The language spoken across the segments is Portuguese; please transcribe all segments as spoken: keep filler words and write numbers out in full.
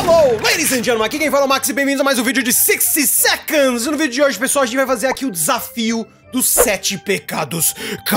Hello, ladies and gentlemen, aqui quem fala é o Max e bem-vindos a mais um vídeo de sessenta seconds. E no vídeo de hoje, pessoal, a gente vai fazer aqui o desafio dos sete pecados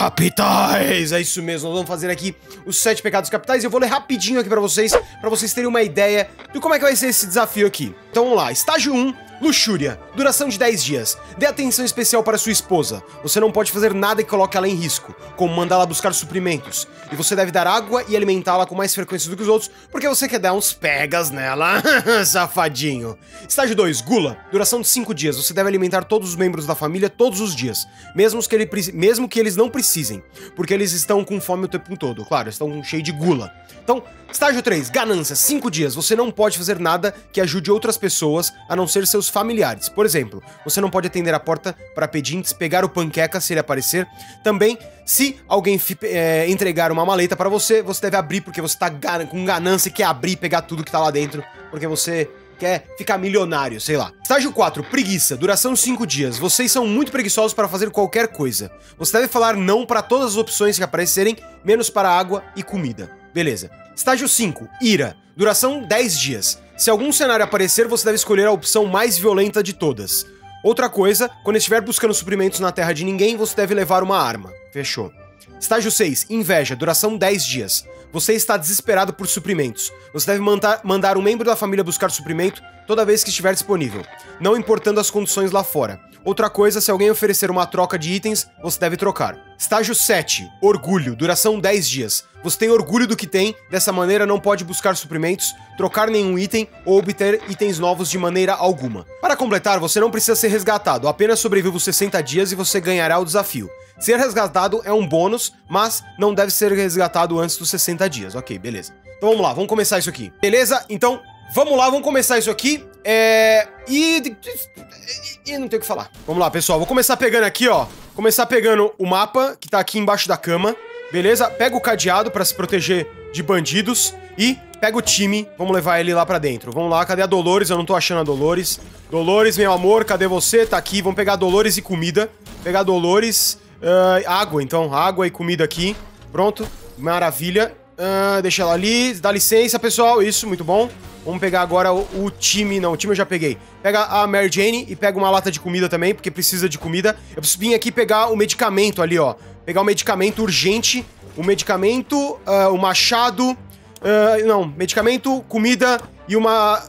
capitais. É isso mesmo, nós vamos fazer aqui os sete pecados capitais e eu vou ler rapidinho aqui pra vocês, pra vocês terem uma ideia de como é que vai ser esse desafio aqui. Então vamos lá, estágio um, luxúria, duração de dez dias. Dê atenção especial para sua esposa. Você não pode fazer nada que coloque ela em risco, como mandá-la buscar suprimentos. E você deve dar água e alimentá-la com mais frequência do que os outros, porque você quer dar uns pegas nela. Safadinho. Estágio dois, gula, duração de cinco dias. Você deve alimentar todos os membros da família todos os dias, mesmo que, ele, mesmo que eles não precisem, porque eles estão com fome o tempo todo. Claro, estão cheios de gula. Então, estágio três, ganância, cinco dias. Você não pode fazer nada que ajude outras pessoas, a não ser seus familiares. Por exemplo, você não pode atender a porta para pedintes, pegar o panqueca se ele aparecer. Também, se alguém é, entregar uma maleta para você, você deve abrir porque você tá com ganância e quer abrir e pegar tudo que tá lá dentro, porque você quer ficar milionário, sei lá. Estágio quatro, preguiça, duração cinco dias. Vocês são muito preguiçosos para fazer qualquer coisa. Você deve falar não para todas as opções que aparecerem, menos para água e comida. Beleza. Estágio cinco, ira, duração dez dias. Se algum cenário aparecer, você deve escolher a opção mais violenta de todas. Outra coisa, quando estiver buscando suprimentos na terra de ninguém, você deve levar uma arma. Fechou. Estágio seis, inveja, duração dez dias. Você está desesperado por suprimentos. Você deve mandar, mandar um membro da família buscar suprimento toda vez que estiver disponível, não importando as condições lá fora. Outra coisa, se alguém oferecer uma troca de itens, você deve trocar. Estágio sete, orgulho, duração dez dias. Você tem orgulho do que tem, dessa maneira não pode buscar suprimentos, trocar nenhum item ou obter itens novos de maneira alguma. Para completar, você não precisa ser resgatado, apenas sobreviva os sessenta dias e você ganhará o desafio. Ser resgatado é um bônus, mas não deve ser resgatado antes dos sessenta dias. Ok, beleza. Então vamos lá, vamos começar isso aqui. Beleza? Então, vamos lá, vamos começar isso aqui. É... E... E não tem o que falar. Vamos lá, pessoal. Vou começar pegando aqui, ó. Começar pegando o mapa, que tá aqui embaixo da cama. Beleza? Pega o cadeado pra se proteger de bandidos. E pega o time. Vamos levar ele lá pra dentro. Vamos lá, cadê a Dolores? Eu não tô achando a Dolores. Dolores, meu amor, cadê você? Tá aqui. Vamos pegar a Dolores e comida. Pegar a Dolores... Uh, água, então. Água e comida aqui. Pronto. Maravilha. Uh, deixa ela ali. Dá licença, pessoal. Isso, muito bom. Vamos pegar agora o, o time. Não, o time eu já peguei. Pega a Mary Jane e pega uma lata de comida também, porque precisa de comida. Eu preciso vir aqui pegar o medicamento ali, ó. Pegar o medicamento urgente. O medicamento, uh, o machado. Uh, não, medicamento, comida e uma,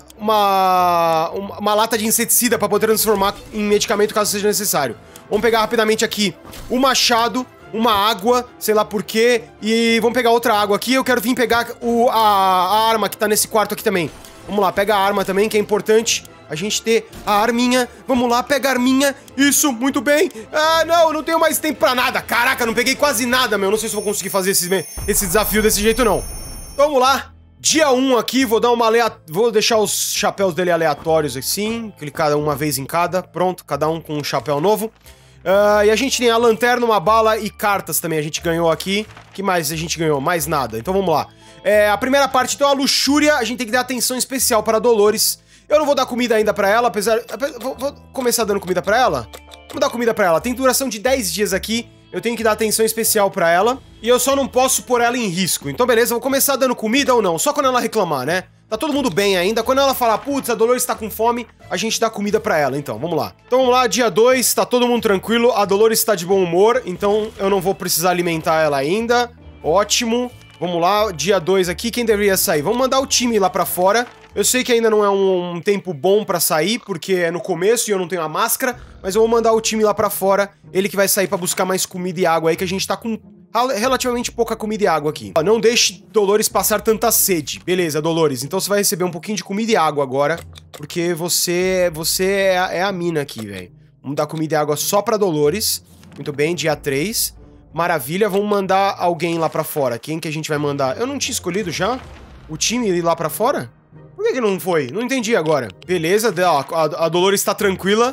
uma, uma, uma lata de inseticida pra poder transformar em medicamento caso seja necessário. Vamos pegar rapidamente aqui o machado, uma água, sei lá por quê, e vamos pegar outra água aqui. Eu quero vir pegar o, a, a arma que tá nesse quarto aqui também. Vamos lá, pega a arma também, que é importante a gente ter a arminha. Vamos lá, pega a arminha. Isso, muito bem. Ah, não, eu não tenho mais tempo pra nada. Caraca, não peguei quase nada, meu. Não sei se vou conseguir fazer esse, esse desafio desse jeito, não. Então, vamos lá. Dia um aqui, vou dar uma alea... Vou deixar os chapéus dele aleatórios assim. Clicar uma vez em cada. Pronto, cada um com um chapéu novo. Uh, e a gente tem a lanterna, uma bala e cartas também a gente ganhou aqui. O que mais a gente ganhou? Mais nada. Então vamos lá. É, a primeira parte, então, a luxúria. A gente tem que dar atenção especial para a Dolores. Eu não vou dar comida ainda pra ela, apesar... Vou, vou começar dando comida pra ela? Vou dar comida pra ela. Tem duração de dez dias aqui. Eu tenho que dar atenção especial pra ela. E eu só não posso pôr ela em risco. Então beleza, vou começar dando comida ou não. Só quando ela reclamar, né? Tá todo mundo bem ainda. Quando ela falar, putz, a Dolores tá com fome, a gente dá comida pra ela. Então, vamos lá. Então vamos lá, dia dois, tá todo mundo tranquilo. A Dolores tá de bom humor, então eu não vou precisar alimentar ela ainda. Ótimo. Vamos lá, dia dois aqui, quem deveria sair? Vamos mandar o time lá pra fora. Eu sei que ainda não é um, um tempo bom pra sair, porque é no começo e eu não tenho a máscara, mas eu vou mandar o time lá pra fora, ele que vai sair pra buscar mais comida e água aí, que a gente tá com relativamente pouca comida e água aqui. Não deixe Dolores passar tanta sede. Beleza, Dolores, então você vai receber um pouquinho de comida e água agora, porque você, você é, a, é a mina aqui, velho. Vamos dar comida e água só pra Dolores. Muito bem, dia três. Maravilha, vamos mandar alguém lá pra fora. Quem que a gente vai mandar? Eu não tinha escolhido já o time ir lá pra fora? Por que que não foi? Não entendi agora. Beleza, a, a Dolores tá tranquila.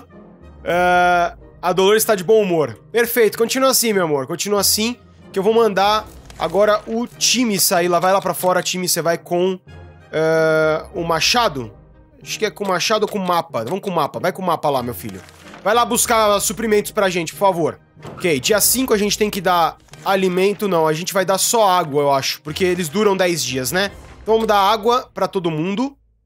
Uh, a Dolores tá de bom humor. Perfeito, continua assim, meu amor. Continua assim, que eu vou mandar agora o time sair lá. Vai lá pra fora, time, você vai com uh, o machado. Acho que é com o machado ou com o mapa. Vamos com o mapa, vai com o mapa lá, meu filho. Vai lá buscar suprimentos pra gente, por favor. Ok, dia cinco a gente tem que dar alimento. Não, a gente vai dar só água, eu acho. Porque eles duram dez dias, né? Então vamos dar água pra todo mundo.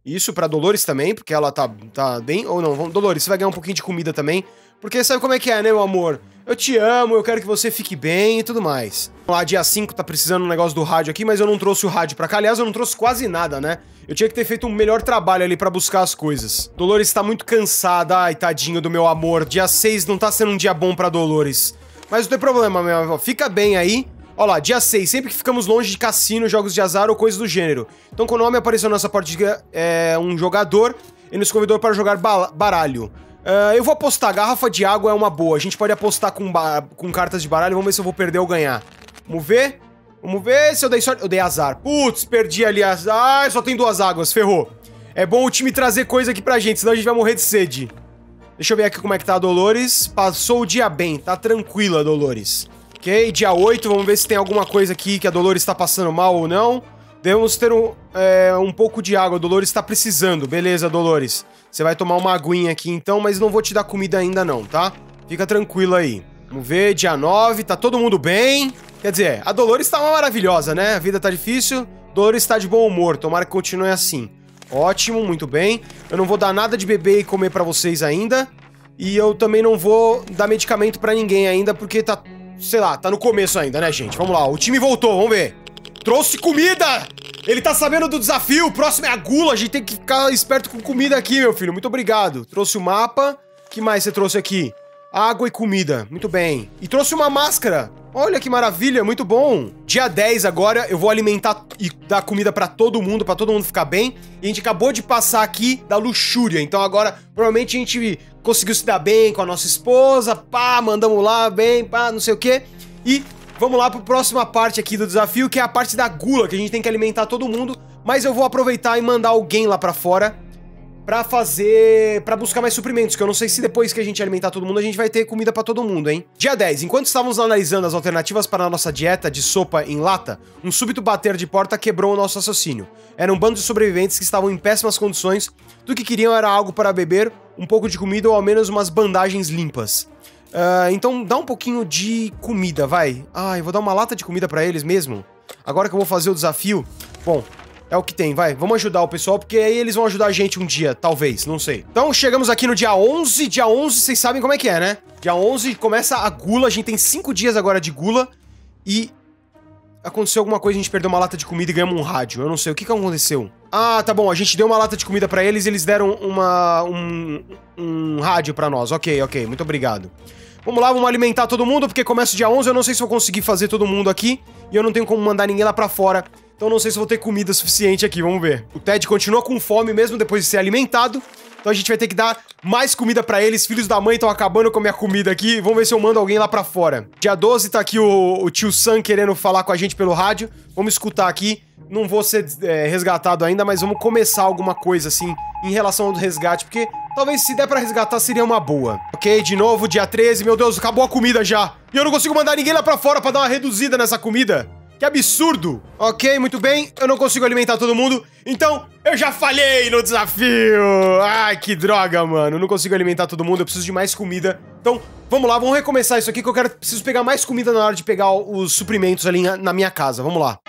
Isso pra Dolores também, porque ela tá, tá bem... Ou não, vamos, Dolores, você vai ganhar um pouquinho de comida também. Porque sabe como é que é, né, meu amor? Eu te amo, eu quero que você fique bem e tudo mais. Vamos lá, dia cinco tá precisando um negócio do rádio aqui, mas eu não trouxe o rádio pra cá. Aliás, eu não trouxe quase nada, né? Eu tinha que ter feito um melhor trabalho ali pra buscar as coisas. Dolores tá muito cansada. Ai, tadinho do meu amor. Dia seis não tá sendo um dia bom pra Dolores. Mas não tem problema, meu amor. Fica bem aí. Ó lá, dia seis, sempre que ficamos longe de cassino, jogos de azar ou coisas do gênero. Então, quando o nome apareceu na nossa partida, é um jogador, ele nos convidou para jogar baralho. Uh, eu vou apostar, garrafa de água é uma boa. A gente pode apostar com, com cartas de baralho, vamos ver se eu vou perder ou ganhar. Vamos ver? Vamos ver se eu dei sorte. Eu dei azar. Putz, perdi ali azar. Ah, só tem duas águas, ferrou. É bom o time trazer coisa aqui pra gente, senão a gente vai morrer de sede. Deixa eu ver aqui como é que tá a Dolores. Passou o dia bem, tá tranquila, Dolores. Ok, dia oito, vamos ver se tem alguma coisa aqui que a Dolores tá passando mal ou não. Devemos ter um, é, um pouco de água, a Dolores tá precisando. Beleza, Dolores. Você vai tomar uma aguinha aqui então, mas não vou te dar comida ainda não, tá? Fica tranquilo aí. Vamos ver, dia nove, tá todo mundo bem? Quer dizer, a Dolores tá uma maravilhosa, né? A vida tá difícil, Dolores tá de bom humor, tomara que continue assim. Ótimo, muito bem. Eu não vou dar nada de beber e comer pra vocês ainda. E eu também não vou dar medicamento pra ninguém ainda, porque tá... Sei lá, tá no começo ainda, né, gente? Vamos lá, o time voltou, vamos ver. Trouxe comida! Ele tá sabendo do desafio, o próximo é a gula, a gente tem que ficar esperto com comida aqui, meu filho. Muito obrigado. Trouxe o mapa. O que mais você trouxe aqui? Água e comida, muito bem. E trouxe uma máscara. Olha que maravilha, muito bom. Dia dez agora, eu vou alimentar e dar comida pra todo mundo, pra todo mundo ficar bem. E a gente acabou de passar aqui da luxúria, então agora provavelmente a gente conseguiu se dar bem com a nossa esposa, pá, mandamos lá, bem, pá, não sei o quê. E vamos lá pra próxima parte aqui do desafio, que é a parte da gula, que a gente tem que alimentar todo mundo. Mas eu vou aproveitar e mandar alguém lá pra fora pra fazer... pra buscar mais suprimentos, que eu não sei se depois que a gente alimentar todo mundo, a gente vai ter comida pra todo mundo, hein? Dia dez, enquanto estávamos analisando as alternativas para a nossa dieta de sopa em lata, um súbito bater de porta quebrou o nosso raciocínio. Era um bando de sobreviventes que estavam em péssimas condições, do que queriam era algo para beber, um pouco de comida ou ao menos umas bandagens limpas. Uh, então dá um pouquinho de comida, vai. Ah, eu vou dar uma lata de comida pra eles mesmo. Agora que eu vou fazer o desafio, bom... É o que tem, vai. Vamos ajudar o pessoal, porque aí eles vão ajudar a gente um dia, talvez, não sei. Então, chegamos aqui no dia onze. Dia onze, vocês sabem como é que é, né? Dia onze começa a gula. A gente tem cinco dias agora de gula. E aconteceu alguma coisa, a gente perdeu uma lata de comida e ganhamos um rádio. Eu não sei, o que que aconteceu? Ah, tá bom, a gente deu uma lata de comida pra eles e eles deram uma, um, um rádio pra nós. Ok, ok, muito obrigado. Vamos lá, vamos alimentar todo mundo, porque começa o dia onze. Eu não sei se eu vou conseguir fazer todo mundo aqui. E eu não tenho como mandar ninguém lá pra fora. Então não sei se vou ter comida suficiente aqui, vamos ver. O Ted continua com fome mesmo depois de ser alimentado. Então a gente vai ter que dar mais comida pra eles. Filhos da mãe estão acabando com a minha comida aqui. Vamos ver se eu mando alguém lá pra fora. Dia doze tá aqui o, o tio Sam querendo falar com a gente pelo rádio. Vamos escutar aqui. Não vou ser é, resgatado ainda, mas vamos começar alguma coisa assim em relação ao resgate, porque talvez se der pra resgatar seria uma boa. Ok, de novo, dia treze. Meu Deus, acabou a comida já. E eu não consigo mandar ninguém lá pra fora pra dar uma reduzida nessa comida. Que absurdo! Ok, muito bem, eu não consigo alimentar todo mundo, então eu já falhei no desafio! Ai, que droga, mano, eu não consigo alimentar todo mundo, eu preciso de mais comida. Então, vamos lá, vamos recomeçar isso aqui, que eu quero, preciso pegar mais comida na hora de pegar os suprimentos ali na minha casa, vamos lá.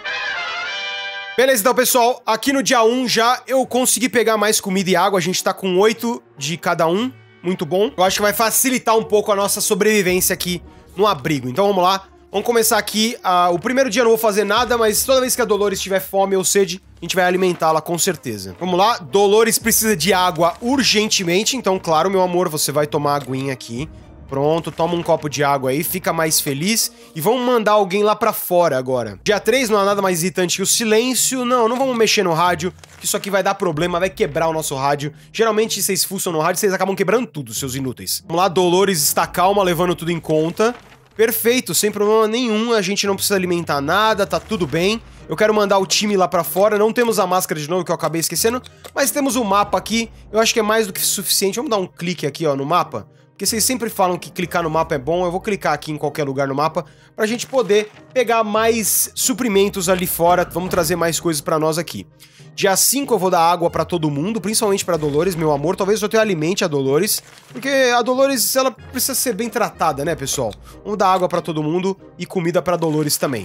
Beleza, então, pessoal, aqui no dia um já eu consegui pegar mais comida e água, a gente tá com oito de cada um, muito bom. Eu acho que vai facilitar um pouco a nossa sobrevivência aqui no abrigo, então vamos lá. Vamos começar aqui, uh, o primeiro dia eu não vou fazer nada, mas toda vez que a Dolores tiver fome ou sede, a gente vai alimentá-la com certeza. Vamos lá, Dolores precisa de água urgentemente, então claro, meu amor, você vai tomar a aguinha aqui. Pronto, toma um copo de água aí, fica mais feliz. E vamos mandar alguém lá pra fora agora. Dia três não há nada mais irritante que o silêncio. Não, não vamos mexer no rádio, que isso aqui vai dar problema, vai quebrar o nosso rádio. Geralmente vocês fuçam no rádio, vocês acabam quebrando tudo, seus inúteis. Vamos lá, Dolores está calma, levando tudo em conta. Perfeito, sem problema nenhum, a gente não precisa alimentar nada, tá tudo bem. Eu quero mandar o time lá pra fora, não temos a máscara de novo que eu acabei esquecendo, mas temos o mapa aqui, eu acho que é mais do que suficiente. Vamos dar um clique aqui, ó, no mapa, porque vocês sempre falam que clicar no mapa é bom, eu vou clicar aqui em qualquer lugar no mapa pra gente poder pegar mais suprimentos ali fora, vamos trazer mais coisas pra nós aqui. Dia cinco eu vou dar água pra todo mundo, principalmente pra Dolores, meu amor. Talvez eu até alimente a Dolores, porque a Dolores, ela precisa ser bem tratada, né, pessoal? Vamos dar água pra todo mundo e comida pra Dolores também.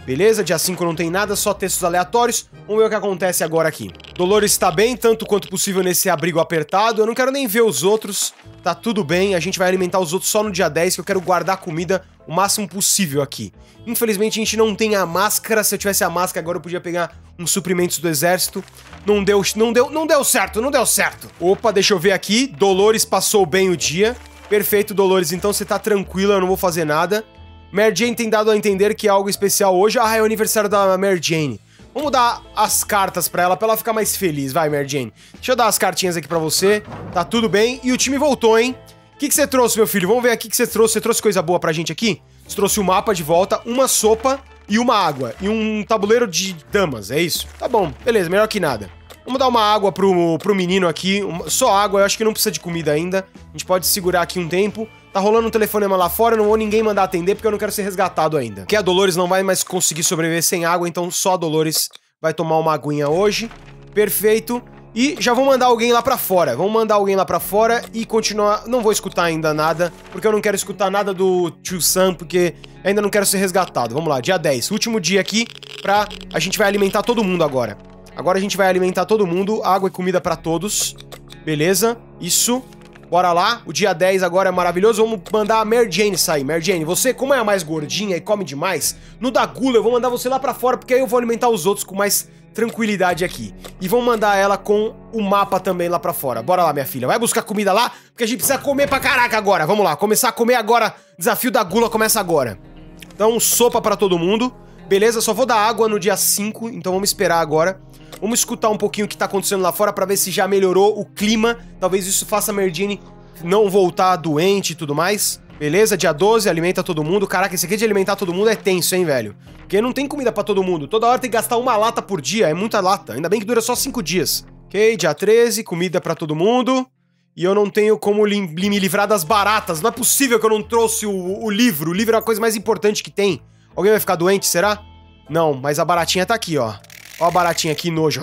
Beleza, dia cinco não tem nada, só textos aleatórios. Vamos ver o que acontece agora aqui. Dolores está bem, tanto quanto possível nesse abrigo apertado. Eu não quero nem ver os outros, tá tudo bem. A gente vai alimentar os outros só no dia dez, que eu quero guardar comida o máximo possível aqui. Infelizmente a gente não tem a máscara. Se eu tivesse a máscara agora eu podia pegar uns suprimentos do exército. Não deu, não deu, não deu certo, não deu certo. Opa, deixa eu ver aqui. Dolores passou bem o dia. Perfeito, Dolores, então você tá tranquila, eu não vou fazer nada. Mary Jane tem dado a entender que é algo especial hoje. Ah, é o aniversário da Mary Jane. Vamos dar as cartas pra ela, pra ela ficar mais feliz. Vai, Mary Jane. Deixa eu dar as cartinhas aqui pra você. Tá tudo bem. E o time voltou, hein? O que, que você trouxe, meu filho? Vamos ver aqui o que você trouxe. Você trouxe coisa boa pra gente aqui? Você trouxe um mapa de volta, uma sopa e uma água. E um tabuleiro de damas, é isso? Tá bom, beleza, melhor que nada. Vamos dar uma água pro, pro menino aqui. Uma, só água, eu acho que não precisa de comida ainda. A gente pode segurar aqui um tempo. Tá rolando um telefonema lá fora, eu não vou ninguém mandar atender porque eu não quero ser resgatado ainda. Porque a Dolores não vai mais conseguir sobreviver sem água, então só a Dolores vai tomar uma aguinha hoje. Perfeito. E já vou mandar alguém lá pra fora. Vamos mandar alguém lá pra fora e continuar... Não vou escutar ainda nada, porque eu não quero escutar nada do Tio Sam, porque ainda não quero ser resgatado. Vamos lá, dia dez. Último dia aqui pra... A gente vai alimentar todo mundo agora. Agora a gente vai alimentar todo mundo. Água e comida pra todos. Beleza? Isso... Bora lá, o dia dez agora é maravilhoso. Vamos mandar a Mary Jane sair. Mary Jane, você, como é a mais gordinha e come demais, no da gula eu vou mandar você lá pra fora, porque aí eu vou alimentar os outros com mais tranquilidade aqui. E vamos mandar ela com o mapa também lá pra fora. Bora lá, minha filha. Vai buscar comida lá, porque a gente precisa comer pra caraca agora. Vamos lá, começar a comer agora. Desafio da gula começa agora. Então, sopa pra todo mundo. Beleza, só vou dar água no dia cinco, então vamos esperar agora. Vamos escutar um pouquinho o que tá acontecendo lá fora pra ver se já melhorou o clima. Talvez isso faça a Mary Jane não voltar doente e tudo mais. Beleza, dia doze, alimenta todo mundo. Caraca, esse aqui de alimentar todo mundo é tenso, hein, velho? Porque não tem comida pra todo mundo. Toda hora tem que gastar uma lata por dia, é muita lata. Ainda bem que dura só cinco dias. Ok, dia treze, comida pra todo mundo. E eu não tenho como li me livrar das baratas. Não é possível que eu não trouxe o, o livro. O livro é a coisa mais importante que tem. Alguém vai ficar doente, será? Não, mas a baratinha tá aqui, ó. Ó a baratinha aqui, nojo.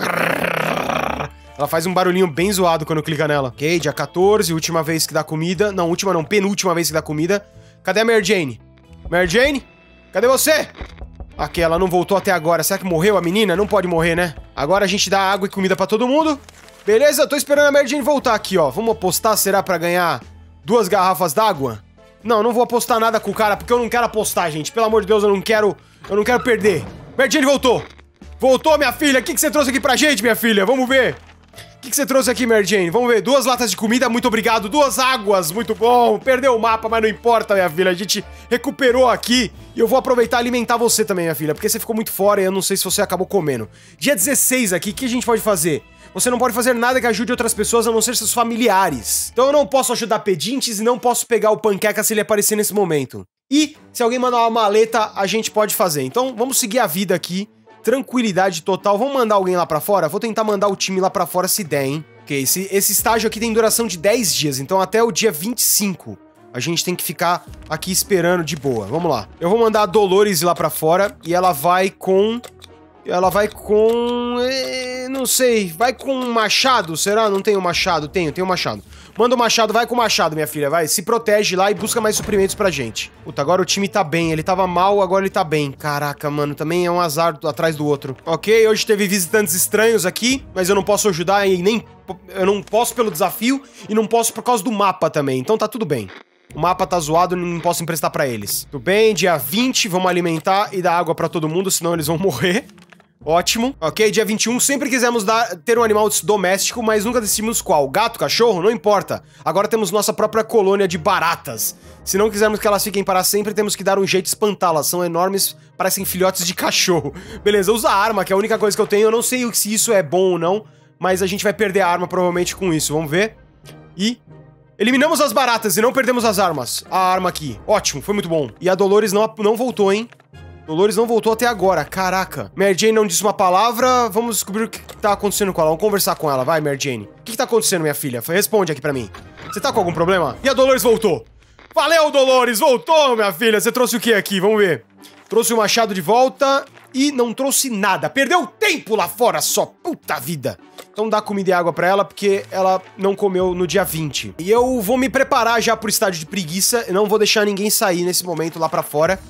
Ela faz um barulhinho bem zoado quando clica nela. Ok, dia quatorze, última vez que dá comida. Não, última não, penúltima vez que dá comida. Cadê a Mary Jane? Mary Jane? Cadê você? Aqui, ela não voltou até agora. Será que morreu a menina? Não pode morrer, né? Agora a gente dá água e comida pra todo mundo. Beleza, eu tô esperando a Mary Jane voltar aqui, ó. Vamos apostar, será, pra ganhar duas garrafas d'água? Não, não vou apostar nada com o cara, porque eu não quero apostar, gente. Pelo amor de Deus, eu não quero... Eu não quero perder. Mary Jane voltou. Voltou, minha filha. O que, que você trouxe aqui pra gente, minha filha? Vamos ver. O que, que você trouxe aqui, Mary Jane? Vamos ver. Duas latas de comida, muito obrigado. Duas águas, muito bom. Perdeu o mapa, mas não importa, minha filha. A gente recuperou aqui. E eu vou aproveitar e alimentar você também, minha filha. Porque você ficou muito fora e eu não sei se você acabou comendo. Dia dezesseis aqui, o que a gente pode fazer? Você não pode fazer nada que ajude outras pessoas a não ser seus familiares. Então eu não posso ajudar pedintes e não posso pegar o panqueca se ele aparecer nesse momento. E se alguém mandar uma maleta, a gente pode fazer. Então vamos seguir a vida aqui. Tranquilidade total. Vamos mandar alguém lá pra fora? Vou tentar mandar o time lá pra fora se der, hein? Ok, esse, esse estágio aqui tem duração de dez dias, então até o dia vinte e cinco a gente tem que ficar aqui esperando de boa. Vamos lá. Eu vou mandar a Dolores lá pra fora e ela vai com... Ela vai com... Eh, não sei. Vai com um machado, será? Não tenho machado? Tenho, tenho machado. Manda o machado, vai com o machado, minha filha, vai. Se protege lá e busca mais suprimentos pra gente. Puta, agora o time tá bem. Ele tava mal, agora ele tá bem. Caraca, mano, também é um azar atrás do outro. Ok, hoje teve visitantes estranhos aqui, mas eu não posso ajudar e nem... Eu não posso pelo desafio e não posso por causa do mapa também, então tá tudo bem. O mapa tá zoado, não posso emprestar pra eles. Tudo bem, dia vinte, vamos alimentar e dar água pra todo mundo, senão eles vão morrer. Ótimo. Ok, dia vinte e um, sempre quisemos dar, ter um animal doméstico, mas nunca decidimos qual. Gato, cachorro? Não importa. Agora temos nossa própria colônia de baratas. Se não quisermos que elas fiquem para sempre, temos que dar um jeito de espantá-las. São enormes, parecem filhotes de cachorro. Beleza, usa a arma, que é a única coisa que eu tenho. Eu não sei se isso é bom ou não, mas a gente vai perder a arma provavelmente com isso. Vamos ver. E... eliminamos as baratas e não perdemos as armas. A arma aqui. Ótimo, foi muito bom. E a Dolores não, não voltou, hein? Dolores não voltou até agora, caraca. Mary Jane não disse uma palavra, vamos descobrir o que tá acontecendo com ela. Vamos conversar com ela, vai, Mary Jane. O que, que tá acontecendo, minha filha? Responde aqui pra mim. Você tá com algum problema? E a Dolores voltou. Valeu, Dolores, voltou, minha filha. Você trouxe o que aqui? Vamos ver. Trouxe o machado de volta e não trouxe nada. Perdeu tempo lá fora só, puta vida. Então dá comida e água pra ela, porque ela não comeu no dia vinte. E eu vou me preparar já pro estádio de preguiça. Eu não vou deixar ninguém sair nesse momento lá pra fora.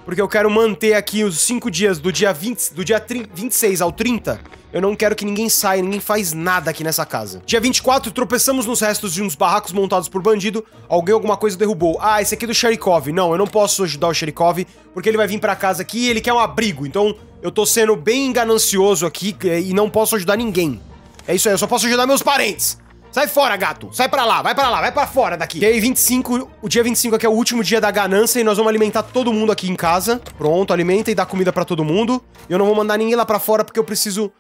porque eu quero manter aqui os cinco dias do dia vinte, do dia vinte e seis ao trinta. Eu não quero que ninguém saia, ninguém faz nada aqui nessa casa. Dia vinte e quatro, tropeçamos nos restos de uns barracos montados por bandido. Alguém alguma coisa derrubou. Ah, esse aqui é do Sherikov. Não, eu não posso ajudar o Sherikov, porque ele vai vir pra casa aqui e ele quer um abrigo. Então, eu tô sendo bem ganancioso aqui e não posso ajudar ninguém. É isso aí, eu só posso ajudar meus parentes. Sai fora, gato. Sai pra lá, vai pra lá, vai pra fora daqui. E aí, vinte e cinco, o dia vinte e cinco aqui é o último dia da ganância e nós vamos alimentar todo mundo aqui em casa. Pronto, alimenta e dá comida pra todo mundo. Eu não vou mandar ninguém lá pra fora porque eu preciso...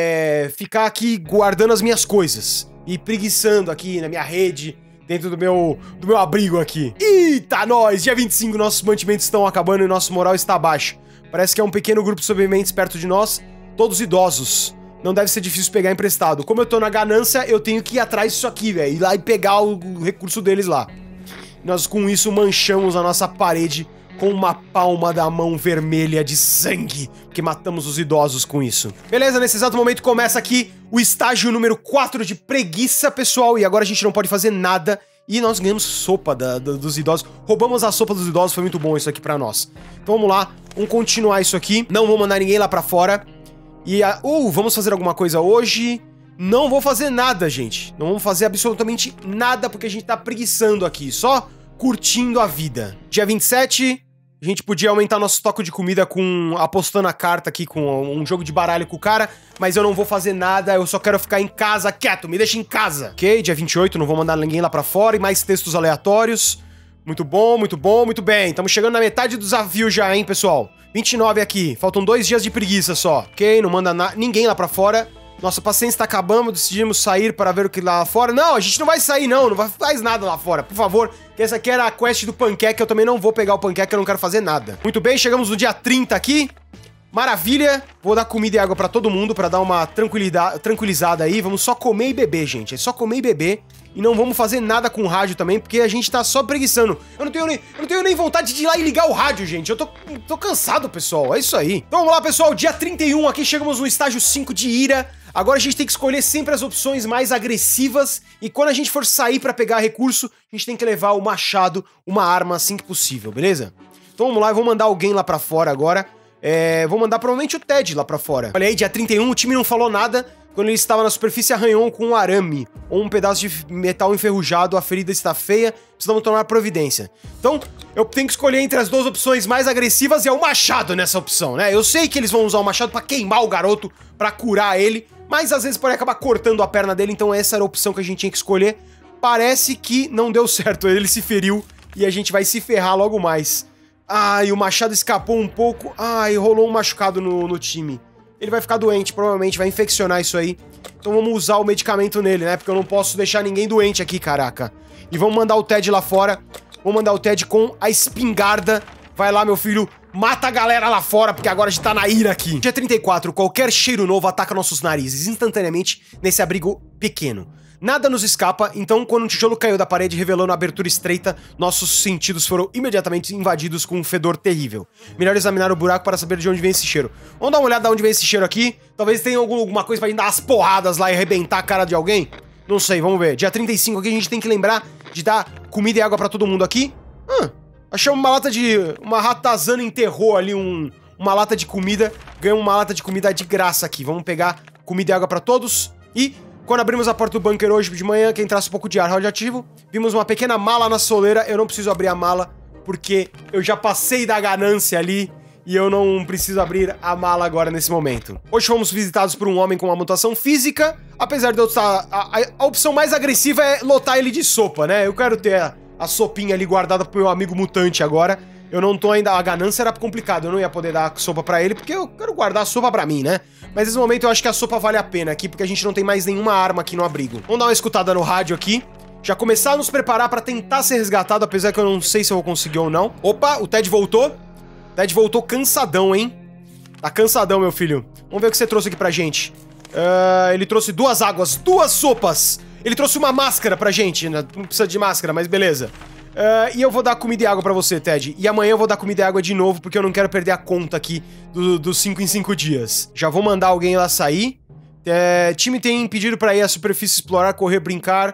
É, ficar aqui guardando as minhas coisas e preguiçando aqui na minha rede, dentro do meu, do meu abrigo aqui. Eita, nós! Dia vinte e cinco, nossos mantimentos estão acabando e nosso moral está baixo. Parece que é um pequeno grupo de sobreviventes perto de nós, todos idosos. Não deve ser difícil pegar emprestado. Como eu tô na ganância, eu tenho que ir atrás disso aqui, velho. Ir lá e pegar o, o recurso deles lá. Nós com isso manchamos a nossa parede com uma palma da mão vermelha de sangue, porque matamos os idosos com isso. Beleza, nesse exato momento começa aqui o estágio número quatro de preguiça, pessoal, e agora a gente não pode fazer nada, e nós ganhamos sopa da, da, dos idosos. Roubamos a sopa dos idosos, foi muito bom isso aqui pra nós. Então vamos lá, vamos continuar isso aqui, não vou mandar ninguém lá pra fora, e a... Uh, vamos fazer alguma coisa hoje? Não vou fazer nada, gente, não vamos fazer absolutamente nada, porque a gente tá preguiçando aqui, só curtindo a vida. Dia vinte e sete... A gente podia aumentar nosso estoque de comida com apostando a carta aqui, com um jogo de baralho com o cara, mas eu não vou fazer nada, eu só quero ficar em casa quieto, me deixa em casa. Ok, dia vinte e oito, não vou mandar ninguém lá pra fora e mais textos aleatórios. Muito bom, muito bom, muito bem. Estamos chegando na metade do desafio já, hein, pessoal. vinte e nove aqui, faltam dois dias de preguiça só. Ok, não manda ninguém lá pra fora. Nossa paciência tá acabando, decidimos sair para ver o que lá fora. Não, a gente não vai sair não, não vai faz nada lá fora, por favor. Que essa aqui era a quest do panqueque, eu também não vou pegar o panqueque, eu não quero fazer nada. Muito bem, chegamos no dia trinta aqui. Maravilha, vou dar comida e água pra todo mundo, pra dar uma tranquilizada aí. Vamos só comer e beber, gente, é só comer e beber. E não vamos fazer nada com o rádio também, porque a gente tá só preguiçando. Eu não tenho nem, eu não tenho nem vontade de ir lá e ligar o rádio, gente. Eu tô, tô cansado, pessoal, é isso aí. Então vamos lá, pessoal, dia trinta e um, aqui chegamos no estágio cinco de ira. Agora a gente tem que escolher sempre as opções mais agressivas, e quando a gente for sair pra pegar recurso, a gente tem que levar o machado, uma arma assim que possível, beleza? Então vamos lá, eu vou mandar alguém lá pra fora agora. É, vou mandar provavelmente o Ted lá pra fora. Olha aí, dia trinta e um, o time não falou nada. Quando ele estava na superfície, arranhou com um arame ou um pedaço de metal enferrujado, a ferida está feia, precisamos tomar providência. Então, eu tenho que escolher entre as duas opções mais agressivas e é o machado nessa opção, né? Eu sei que eles vão usar o machado pra queimar o garoto, pra curar ele, mas às vezes pode acabar cortando a perna dele, então essa era a opção que a gente tinha que escolher. Parece que não deu certo, ele se feriu e a gente vai se ferrar logo mais. Ai, o machado escapou um pouco, ai, rolou um machucado no, no time. Ele vai ficar doente, provavelmente, vai infeccionar isso aí. Então vamos usar o medicamento nele, né? Porque eu não posso deixar ninguém doente aqui, caraca. E vamos mandar o Ted lá fora. Vamos mandar o Ted com a espingarda. Vai lá, meu filho, mata a galera lá fora, porque agora a gente tá na ira aqui. Dia trinta e quatro, qualquer cheiro novo ataca nossos narizes instantaneamente nesse abrigo pequeno. Nada nos escapa, então quando um tijolo caiu da parede revelando a abertura estreita, nossos sentidos foram imediatamente invadidos com um fedor terrível. Melhor examinar o buraco para saber de onde vem esse cheiro. Vamos dar uma olhada de onde vem esse cheiro aqui. Talvez tenha alguma coisa pra gente dar umas porradas lá e arrebentar a cara de alguém. Não sei, vamos ver. Dia trinta e cinco aqui a gente tem que lembrar de dar comida e água pra todo mundo aqui. Hum, achamos uma lata de... Uma ratazana enterrou ali um, uma lata de comida. Ganhamos uma lata de comida de graça aqui. Vamos pegar comida e água pra todos. E... Quando abrimos a porta do bunker hoje de manhã, que entrasse um pouco de ar radioativo, vimos uma pequena mala na soleira. Eu não preciso abrir a mala, porque eu já passei da ganância ali e eu não preciso abrir a mala agora nesse momento. Hoje fomos visitados por um homem com uma mutação física, apesar de eu estar... A, a, a opção mais agressiva é lotar ele de sopa, né? Eu quero ter a, a sopinha ali guardada pro meu amigo mutante agora. Eu não tô ainda... A ganância era complicado, eu não ia poder dar sopa pra ele, porque eu quero guardar a sopa pra mim, né? Mas nesse momento eu acho que a sopa vale a pena aqui, porque a gente não tem mais nenhuma arma aqui no abrigo. Vamos dar uma escutada no rádio aqui. Já começar a nos preparar pra tentar ser resgatado, apesar que eu não sei se eu vou conseguir ou não. Opa, o Ted voltou. O Ted voltou cansadão, hein? Tá cansadão, meu filho. Vamos ver o que você trouxe aqui pra gente. Uh, ele trouxe duas águas, duas sopas. Ele trouxe uma máscara pra gente. Não precisa de máscara, mas beleza. Uh, e eu vou dar comida e água pra você, Ted. E amanhã eu vou dar comida e água de novo, porque eu não quero perder a conta aqui dos do cinco em cinco dias. Já vou mandar alguém lá sair. É, time tem pedido pra ir à superfície explorar, correr, brincar.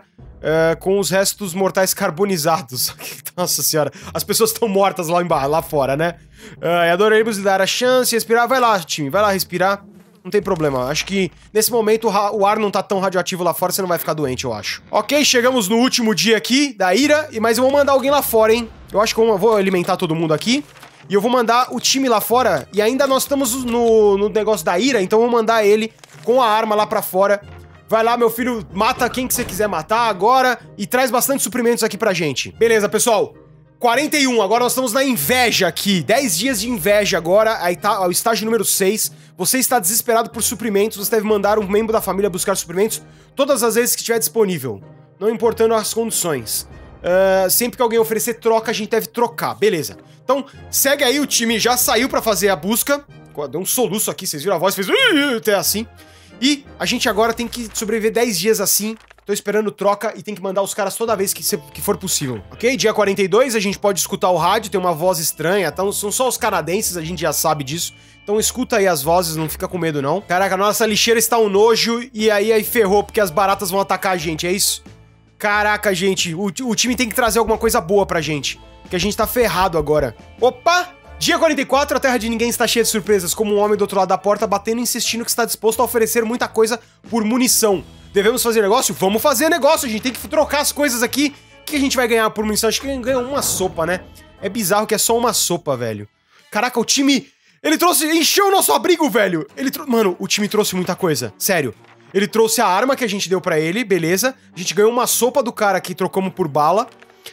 uh, com os restos mortais carbonizados. Nossa senhora, as pessoas estão mortas lá embaixo, lá fora, né? Uh, adoraremos lhe dar a chance de respirar. Vai lá, time, vai lá respirar. Não tem problema, acho que nesse momento o, o ar não tá tão radioativo lá fora, você não vai ficar doente, eu acho. Ok, chegamos no último dia aqui da ira, mas eu vou mandar alguém lá fora, hein? Eu acho que eu vou alimentar todo mundo aqui. E eu vou mandar o time lá fora, e ainda nós estamos no, no negócio da ira, então eu vou mandar ele com a arma lá pra fora. Vai lá, meu filho, mata quem que você quiser matar agora e traz bastante suprimentos aqui pra gente. Beleza, pessoal. quarenta e um, agora nós estamos na inveja aqui. dez dias de inveja agora, aí tá o estágio número seis. Você está desesperado por suprimentos, você deve mandar um membro da família buscar suprimentos todas as vezes que estiver disponível, não importando as condições. Uh, sempre que alguém oferecer troca, a gente deve trocar, beleza. Então, segue aí, o time já saiu pra fazer a busca. Deu um soluço aqui, vocês viram a voz, fez até assim. E a gente agora tem que sobreviver dez dias assim. Tô esperando troca e tem que mandar os caras toda vez que, se, que for possível. Ok? Dia quarenta e dois, a gente pode escutar o rádio, tem uma voz estranha. Então, são só os canadenses, a gente já sabe disso. Então escuta aí as vozes, não fica com medo não. Caraca, nossa lixeira está um nojo e aí, aí ferrou, porque as baratas vão atacar a gente, é isso? Caraca, gente, o, o time tem que trazer alguma coisa boa pra gente. Porque a gente tá ferrado agora. Opa! Dia quarenta e quatro, a terra de ninguém está cheia de surpresas, como um homem do outro lado da porta batendo e insistindo que está disposto a oferecer muita coisa por munição. Devemos fazer negócio? Vamos fazer negócio, a gente tem que trocar as coisas aqui. O que a gente vai ganhar por munição? Acho que ganha uma sopa, né? É bizarro que é só uma sopa, velho. Caraca, o time... Ele trouxe... Encheu o nosso abrigo, velho! Ele trou... Mano, o time trouxe muita coisa, sério. Ele trouxe a arma que a gente deu pra ele, beleza. A gente ganhou uma sopa do cara que trocamos por bala.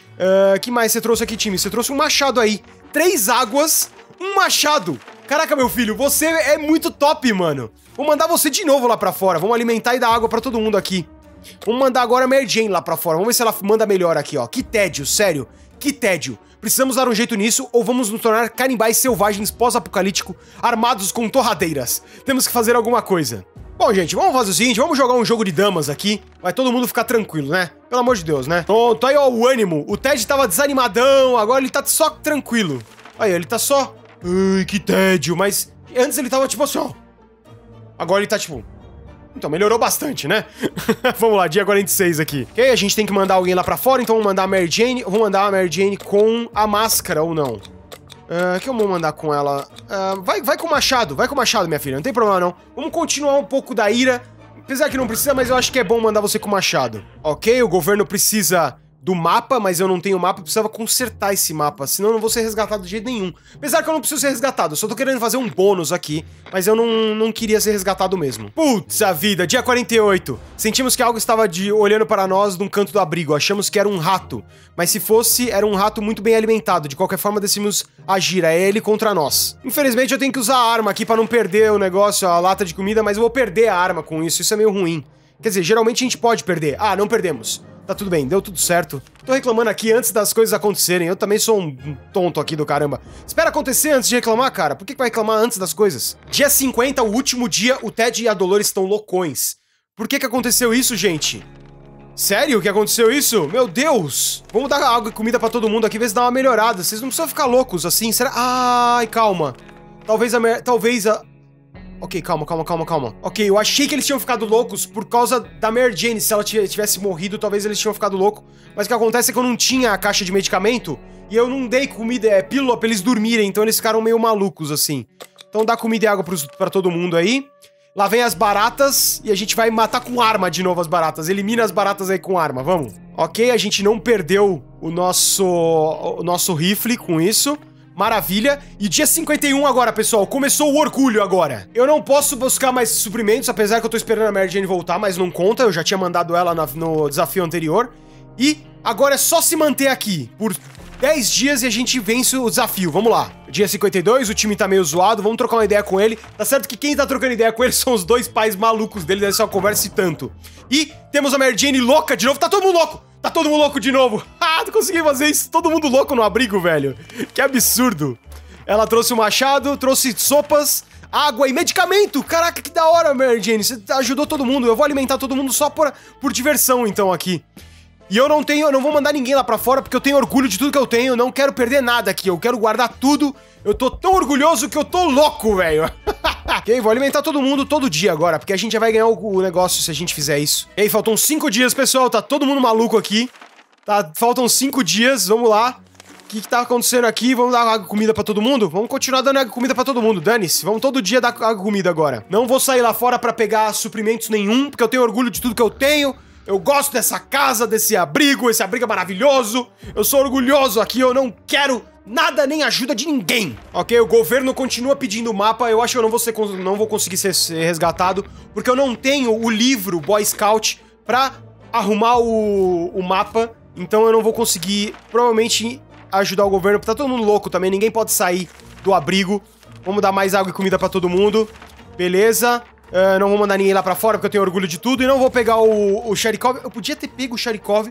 Uh, que mais você trouxe aqui, time? Você trouxe um machado aí. Três águas, um machado. Caraca, meu filho, você é muito top, mano. Vou mandar você de novo lá pra fora. Vamos alimentar e dar água pra todo mundo aqui. Vamos mandar agora a Mary Jane lá pra fora. Vamos ver se ela manda melhor aqui, ó. Que tédio, sério. Que tédio. Precisamos dar um jeito nisso ou vamos nos tornar canibais selvagens pós-apocalíptico armados com torradeiras. Temos que fazer alguma coisa. Bom, gente, vamos fazer o seguinte, vamos jogar um jogo de damas aqui. Vai todo mundo ficar tranquilo, né? Pelo amor de Deus, né? Pronto, aí ó, o ânimo. O Ted tava desanimadão, agora ele tá só tranquilo. Aí, ele tá só... Ai, que tédio, mas antes ele tava tipo assim, ó. Agora ele tá tipo... Então, melhorou bastante, né? Vamos lá, dia quarenta e seis aqui. Ok, a gente tem que mandar alguém lá pra fora, então vamos mandar a Mary Jane. Eu vou mandar a Mary Jane com a máscara ou não. O uh, que eu vou mandar com ela? Uh, vai, vai com o machado, vai com o machado, minha filha, não tem problema não. Vamos continuar um pouco da ira. Apesar que não precisa, mas eu acho que é bom mandar você com o machado. Ok, o governo precisa do mapa, mas eu não tenho mapa, eu precisava consertar esse mapa, senão eu não vou ser resgatado de jeito nenhum. Apesar que eu não preciso ser resgatado, eu só tô querendo fazer um bônus aqui, mas eu não, não queria ser resgatado mesmo. Putz, a vida, dia quarenta e oito. Sentimos que algo estava de, olhando para nós num canto do abrigo, achamos que era um rato, mas se fosse, era um rato muito bem alimentado, de qualquer forma decidimos agir, é ele contra nós. Infelizmente eu tenho que usar a arma aqui pra não perder o negócio, a lata de comida, mas eu vou perder a arma com isso, isso é meio ruim. Quer dizer, geralmente a gente pode perder. Ah, não perdemos. Tá tudo bem, deu tudo certo. Tô reclamando aqui antes das coisas acontecerem. Eu também sou um tonto aqui do caramba. Espera acontecer antes de reclamar, cara. Por que que vai reclamar antes das coisas? Dia cinquenta, o último dia, o Ted e a Dolores estão loucões. Por que que aconteceu isso, gente? Sério que aconteceu isso? Meu Deus! Vamos dar água e comida pra todo mundo aqui, ver se dá uma melhorada. Vocês não precisam ficar loucos assim, será? Ai, calma. Talvez a... Talvez a... Ok, calma, calma, calma, calma. Ok, eu achei que eles tinham ficado loucos por causa da Mary Jane. Se ela tivesse morrido, talvez eles tinham ficado loucos. Mas o que acontece é que eu não tinha a caixa de medicamento e eu não dei comida, é pílula pra eles dormirem, então eles ficaram meio malucos, assim. Então dá comida e água pros, pra todo mundo aí. Lá vem as baratas e a gente vai matar com arma de novo as baratas. Elimina as baratas aí com arma, vamos. Ok, a gente não perdeu o nosso, o nosso rifle com isso. Maravilha. E dia cinquenta e um agora, pessoal. Começou o orgulho agora. Eu não posso buscar mais suprimentos, apesar que eu tô esperando a Mary Jane voltar, mas não conta. Eu já tinha mandado ela no, no desafio anterior. E agora é só se manter aqui por dez dias e a gente vence o desafio. Vamos lá. Dia cinquenta e dois, o time tá meio zoado. Vamos trocar uma ideia com ele. Tá certo que quem tá trocando ideia com ele são os dois pais malucos dele. Deve ser uma conversa e tanto. E temos a Mary Jane louca de novo. Tá todo mundo louco. Tá todo mundo louco de novo. Ah, não consegui fazer isso. Todo mundo louco no abrigo, velho. Que absurdo. Ela trouxe o machado, trouxe sopas, água e medicamento. Caraca, que da hora, Mary Jane. Você ajudou todo mundo. Eu vou alimentar todo mundo só por, por diversão, então, aqui. E eu não tenho, eu não vou mandar ninguém lá pra fora, porque eu tenho orgulho de tudo que eu tenho, eu não quero perder nada aqui, eu quero guardar tudo. Eu tô tão orgulhoso que eu tô louco, velho. Ok, vou alimentar todo mundo todo dia agora, porque a gente já vai ganhar o, o negócio se a gente fizer isso. E aí, faltam cinco dias, pessoal, tá todo mundo maluco aqui. Tá, faltam cinco dias, vamos lá. O que que tá acontecendo aqui? Vamos dar água e comida pra todo mundo? Vamos continuar dando água e comida pra todo mundo, dane-se. Vamos todo dia dar água e comida agora. Não vou sair lá fora pra pegar suprimentos nenhum, porque eu tenho orgulho de tudo que eu tenho. Eu gosto dessa casa, desse abrigo, esse abrigo é maravilhoso. Eu sou orgulhoso aqui, eu não quero nada nem ajuda de ninguém. Ok, o governo continua pedindo o mapa, eu acho que eu não vou, ser, não vou conseguir ser, ser resgatado, porque eu não tenho o livro Boy Scout pra arrumar o, o mapa, então eu não vou conseguir, provavelmente, ajudar o governo, porque tá todo mundo louco também, ninguém pode sair do abrigo. Vamos dar mais água e comida pra todo mundo. Beleza. Uh, não vou mandar ninguém lá pra fora, porque eu tenho orgulho de tudo. E não vou pegar o, o Sharikov. Eu podia ter pego o Sharikov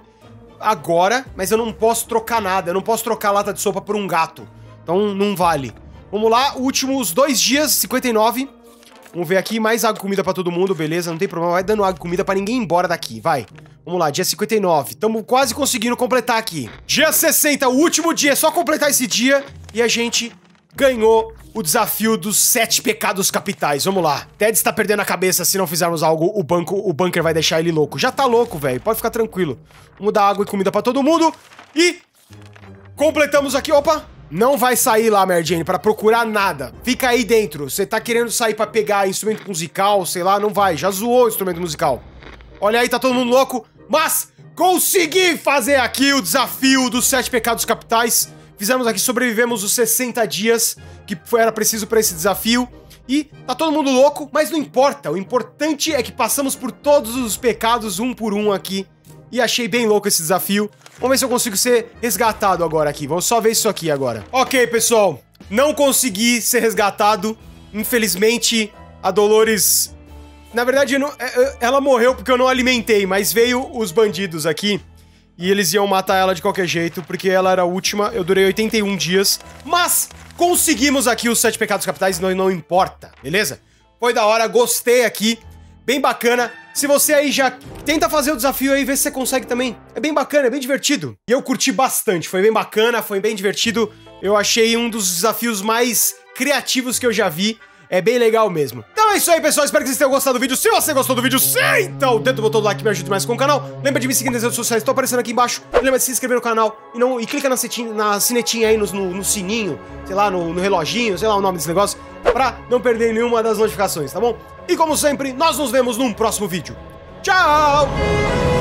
agora, mas eu não posso trocar nada. Eu não posso trocar lata de sopa por um gato. Então não vale. Vamos lá, últimos dois dias, cinquenta e nove. Vamos ver aqui, mais água e comida pra todo mundo, beleza, não tem problema. Vai dando água e comida pra ninguém ir embora daqui, vai. Vamos lá, dia cinquenta e nove. Tamo quase conseguindo completar aqui. Dia sessenta, o último dia, é só completar esse dia. E a gente ganhou o desafio dos sete pecados capitais. Vamos lá. Ted está perdendo a cabeça. Se não fizermos algo, o banco, o bunker vai deixar ele louco. Já tá louco, velho. Pode ficar tranquilo. Vamos dar água e comida pra todo mundo. E completamos aqui. Opa! Não vai sair lá, Mary Jane, pra procurar nada. Fica aí dentro. Você tá querendo sair pra pegar instrumento musical, sei lá, não vai. Já zoou o instrumento musical. Olha aí, tá todo mundo louco. Mas consegui fazer aqui o desafio dos sete pecados capitais. Fizemos aqui, sobrevivemos os sessenta dias que foi, era preciso pra esse desafio. E tá todo mundo louco, mas não importa. O importante é que passamos por todos os pecados, um por um aqui. E achei bem louco esse desafio. Vamos ver se eu consigo ser resgatado agora aqui. Vamos só ver isso aqui agora. Ok, pessoal. Não consegui ser resgatado. Infelizmente, a Dolores... Na verdade, não... ela morreu porque eu não alimentei, mas veio os bandidos aqui. E eles iam matar ela de qualquer jeito, porque ela era a última. Eu durei oitenta e um dias. Mas conseguimos aqui os sete pecados capitais, não, não importa, beleza? Foi da hora, gostei aqui. Bem bacana. Se você aí já tenta fazer o desafio aí, vê se você consegue também. É bem bacana, é bem divertido. E eu curti bastante, foi bem bacana, foi bem divertido. Eu achei um dos desafios mais criativos que eu já vi. É bem legal mesmo. Então é isso aí, pessoal. Espero que vocês tenham gostado do vídeo. Se você gostou do vídeo, senta o dedo no botão do like que me ajuda mais com o canal. Lembra de me seguir nas redes sociais, estão aparecendo aqui embaixo. E lembra de se inscrever no canal e, não, e clica na, setinha, na sinetinha aí, no, no, no sininho, sei lá, no, no reloginho, sei lá o nome desse negócio, pra não perder nenhuma das notificações, tá bom? E como sempre, nós nos vemos num próximo vídeo. Tchau!